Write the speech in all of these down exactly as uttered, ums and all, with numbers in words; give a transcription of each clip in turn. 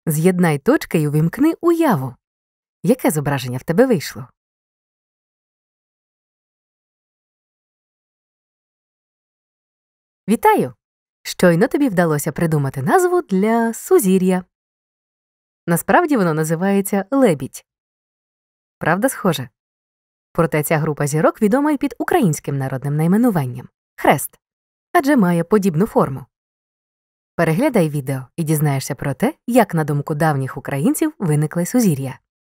З'єднай точки і увімкни уяву. Яке зображення в тебе вийшло? Вітаю! Щойно тобі вдалося придумати назву для сузір'я. Насправді воно називається лебідь. Правда, схоже? Проте ця група зірок відома й під українським народним найменуванням – хрест, адже має подібну форму. Переглядай відео і дізнаєшся про те, як, на думку давніх українців, виникли сузір'я.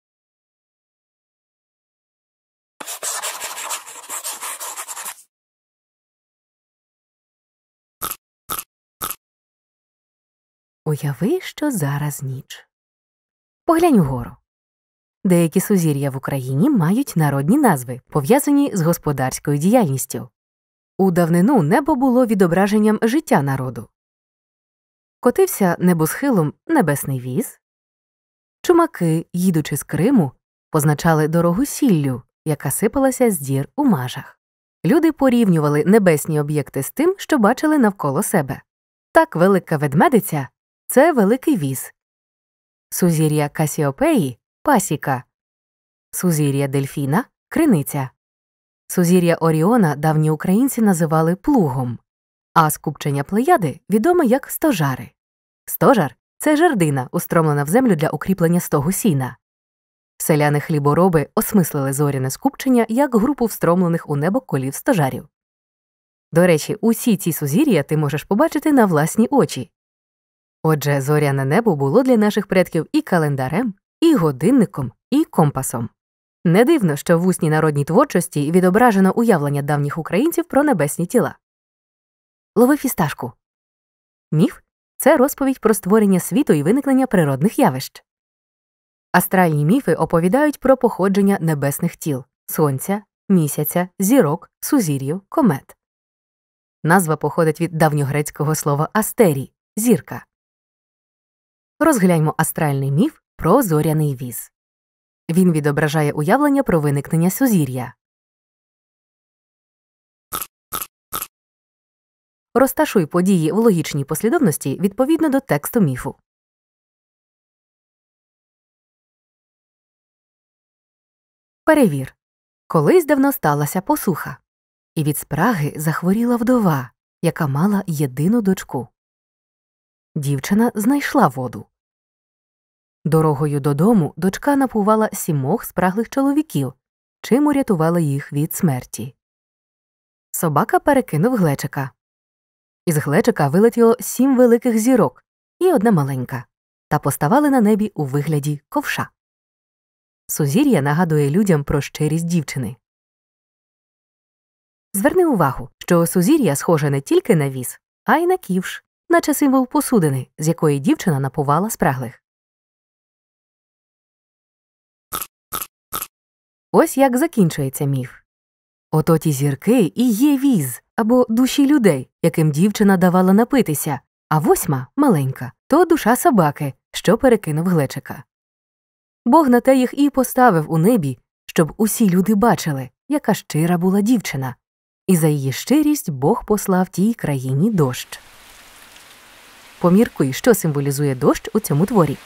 Уяви, що зараз ніч. Поглянь угору. Деякі сузір'я в Україні мають народні назви, пов'язані з господарською діяльністю. У давнину небо було відображенням життя народу. Котився небосхилом небесний віз. Чумаки, їдучи з Криму, позначали дорогу сіллю, яка сипалася з дір у мажах. Люди порівнювали небесні об'єкти з тим, що бачили навколо себе. Так велика ведмедиця – це великий віз. Сузір'я Касіопеї – пасіка. Сузір'я Дельфіна – криниця. Сузір'я Оріона давні українці називали плугом, а скупчення Плеяди відоме як стожари. Стожар – це жердина, устромлена в землю для укріплення стогу сіна. Селяни-хлібороби осмислили зоряне скупчення як групу встромлених у небо колів стожарів. До речі, усі ці сузір'я ти можеш побачити на власні очі. Отже, зоряне небо було для наших предків і календарем, і годинником, і компасом. Не дивно, що в усній народній творчості відображено уявлення давніх українців про небесні тіла. Лови фісташку. Міф – це розповідь про створення світу і виникнення природних явищ. Астральні міфи оповідають про походження небесних тіл – сонця, місяця, зірок, сузір'їв, комет. Назва походить від давньогрецького слова «астерій» – зірка. Розгляньмо астральний міф про зоряний віз. Він відображає уявлення про виникнення сузір'я. Розташуй події в логічній послідовності відповідно до тексту міфу. Перевір. Колись давно сталася посуха, і від спраги захворіла вдова, яка мала єдину дочку. Дівчина знайшла воду. Дорогою додому дочка напувала сімох спраглих чоловіків, чим урятувала їх від смерті. Собака перекинув глечика. Із глечика вилетіло сім великих зірок і одна маленька, та поставали на небі у вигляді ковша. Сузір'я нагадує людям про щирість дівчини. Зверни увагу, що сузір'я схоже не тільки на віз, а й на ківш, наче символ посудини, з якої дівчина напувала спраглих. Ось як закінчується міф. Ото ті зірки і є віз, або душі людей, яким дівчина давала напитися, а восьма, маленька, то душа собаки, що перекинув глечика. Бог на те їх і поставив у небі, щоб усі люди бачили, яка щира була дівчина, і за її щирість Бог послав тій країні дощ. Поміркуй, що символізує дощ у цьому творі.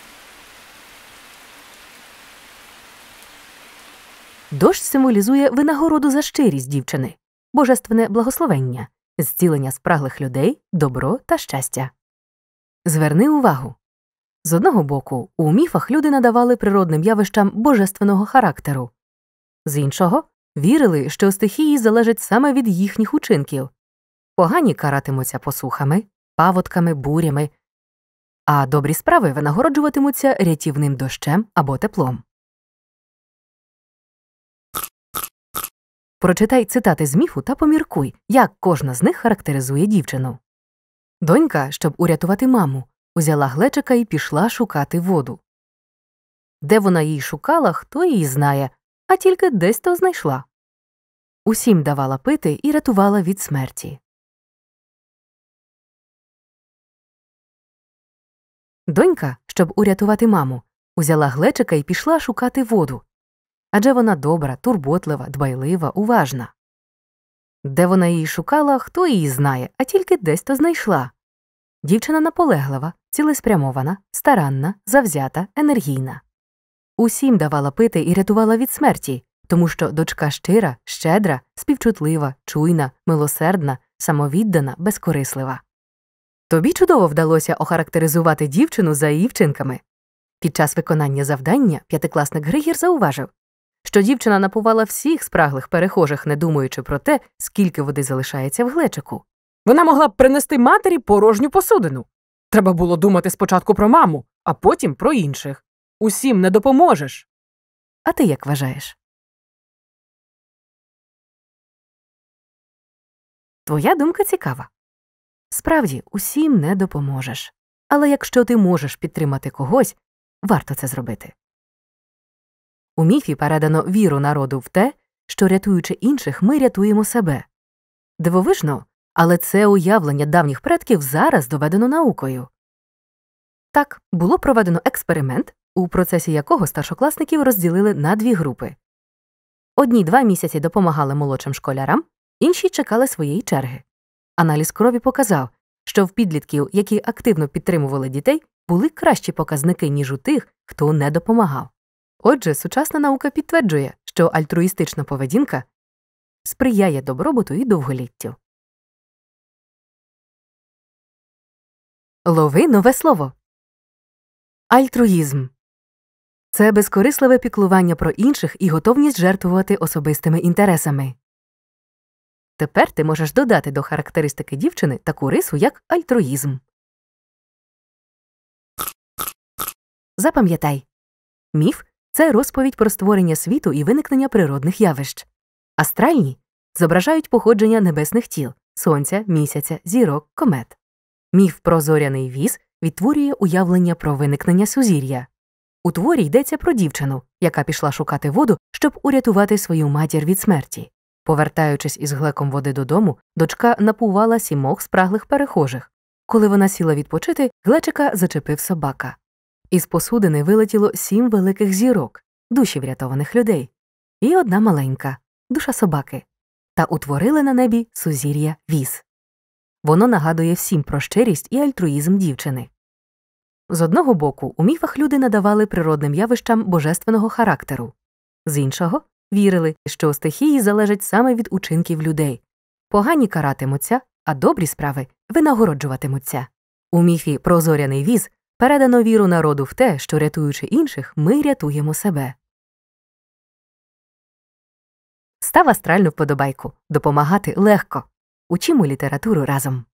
Дощ символізує винагороду за щирість дівчини, божественне благословення, зцілення спраглих людей, добро та щастя. Зверни увагу. З одного боку, у міфах люди надавали природним явищам божественного характеру. З іншого, вірили, що стихії залежать саме від їхніх учинків. Погані каратимуться посухами, паводками, бурями, а добрі справи винагороджуватимуться рятівним дощем або теплом. Прочитай цитати з міфу та поміркуй, як кожна з них характеризує дівчину. Донька, щоб урятувати маму, узяла глечика і пішла шукати воду. Де вона її шукала, хто її знає, а тільки десь то знайшла. Усім давала пити і рятувала від смерті. Донька, щоб урятувати маму, узяла глечика і пішла шукати воду. Адже вона добра, турботлива, дбайлива, уважна. Де вона її шукала, хто її знає, а тільки десь то знайшла. Дівчина наполеглива, цілеспрямована, старанна, завзята, енергійна. Усім давала пити і рятувала від смерті, тому що дочка щира, щедра, співчутлива, чуйна, милосердна, самовіддана, безкорислива. Тобі чудово вдалося охарактеризувати дівчину за її вчинками. Під час виконання завдання п'ятикласник Григір зауважив, що дівчина напувала всіх спраглих перехожих, не думаючи про те, скільки води залишається в глечику. Вона могла б принести матері порожню посудину. Треба було думати спочатку про маму, а потім про інших. Усім не допоможеш. А ти як вважаєш? Твоя думка цікава. Справді, усім не допоможеш. Але якщо ти можеш підтримати когось, варто це зробити. У міфі передано віру народу в те, що, рятуючи інших, ми рятуємо себе. Дивовижно, але це уявлення давніх предків зараз доведено наукою. Так, було проведено експеримент, у процесі якого старшокласників розділили на дві групи. Одні два місяці допомагали молодшим школярам, інші чекали своєї черги. Аналіз крові показав, що в підлітків, які активно підтримували дітей, були кращі показники, ніж у тих, хто не допомагав. Отже, сучасна наука підтверджує, що альтруїстична поведінка сприяє добробуту і довголіттю. Лови нове слово. Альтруїзм. Це безкорисливе піклування про інших і готовність жертвувати особистими інтересами. Тепер ти можеш додати до характеристики дівчини таку рису, як альтруїзм. Запам'ятай. Міф – це розповідь про створення світу і виникнення природних явищ. Астральні – зображають походження небесних тіл – сонця, місяця, зірок, комет. Міф про зоряний віз відтворює уявлення про виникнення сузір'я. У творі йдеться про дівчину, яка пішла шукати воду, щоб урятувати свою матір від смерті. Повертаючись із глеком води додому, дочка напувала сімох спраглих перехожих. Коли вона сіла відпочити, глечика зачепив собака. Із посудини вилетіло сім великих зірок, душі врятованих людей, і одна маленька, душа собаки, та утворили на небі сузір'я віз. Воно нагадує всім про щирість і альтруїзм дівчини. З одного боку, у міфах люди надавали природним явищам божественного характеру. З іншого, вірили, що стихії залежать саме від учинків людей. Погані каратимуться, а добрі справи винагороджуватимуться. У міфі про зоряний віз передано віру народу в те, що, рятуючи інших, ми рятуємо себе. Став астральну вподобайку. Допомагати легко. Учимо літературу разом.